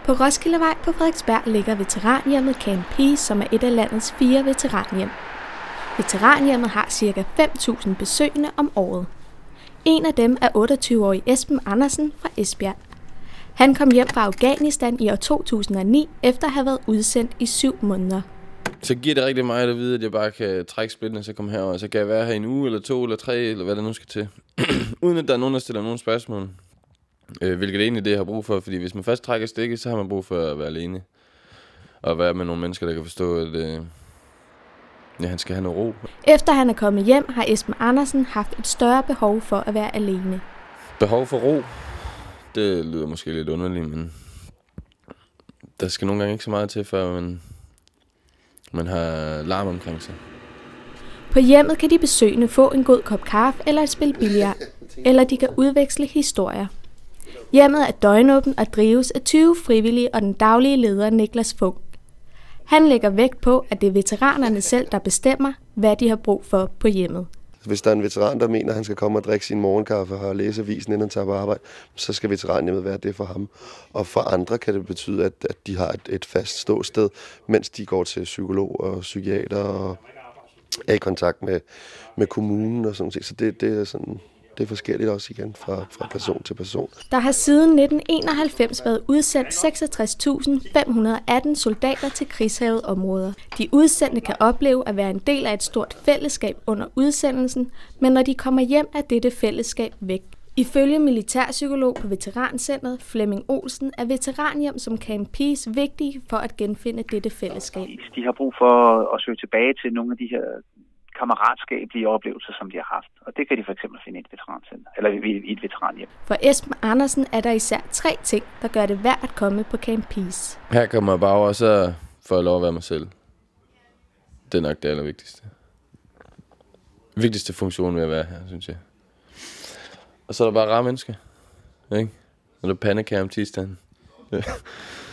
På Roskildevej på Frederiksberg ligger veteranhjemmet Camp Peace, som er et af landets 4 veteranhjem. Veteranhjemmet har ca. 5.000 besøgende om året. En af dem er 28-årig Esben Andersen fra Esbjerg. Han kom hjem fra Afghanistan i år 2009, efter at have været udsendt i 7 måneder. Så giver det rigtig meget at vide, at jeg bare kan trække splitten og så komme herover. Så kan jeg være her i en uge, eller 2, eller 3, eller hvad der nu skal til. Uden at der er nogen, der stiller nogen spørgsmål. Hvilket egentlig det, jeg har brug for. Fordi hvis man først trækker stikket, så har man brug for at være alene. Og være med nogle mennesker, der kan forstå, at han skal have noget ro. Efter han er kommet hjem, har Esben Andersen haft et større behov for at være alene. Behov for ro? Det lyder måske lidt underligt, men der skal nogle gange ikke så meget til, før man har larm omkring sig. På hjemmet kan de besøgende få en god kop kaffe eller et spil billard, eller de kan udveksle historier. Hjemmet er døgnåbent og drives af 20 frivillige og den daglige leder Niklas Funk. Han lægger vægt på, at det er veteranerne selv, der bestemmer, hvad de har brug for på hjemmet. Hvis der er en veteran, der mener, at han skal komme og drikke sin morgenkaffe og læse avisen, inden han tager på arbejde, så skal veteranhjemmet være det for ham. Og for andre kan det betyde, at de har et fast ståsted, mens de går til psykolog og psykiater og er i kontakt med kommunen og sådan noget. Så det er sådan... Det er forskelligt også igen fra person til person. Der har siden 1991 været udsendt 66.518 soldater til krigshærgede områder. De udsendte kan opleve at være en del af et stort fællesskab under udsendelsen, men når de kommer hjem, er dette fællesskab væk. Ifølge militærpsykolog på Veterancentret Flemming Olsen er veteranhjem som Camp Peace vigtige for at genfinde dette fællesskab. De har brug for at søge tilbage til nogle af de her kammeratskabelige oplevelser, som de har haft. Og det kan de for eksempel finde i et veterancenter, eller i et veteranhjem. For Esben Andersen er der især 3 ting, der gør det værd at komme på Camp Peace. Her kommer jeg bare over, så får jeg lov at være mig selv. Det er nok det allervigtigste. Vigtigste funktion ved at være her, synes jeg. Og så er der bare rare mennesker. Ikke? Og der er pandekær om tirsdagen.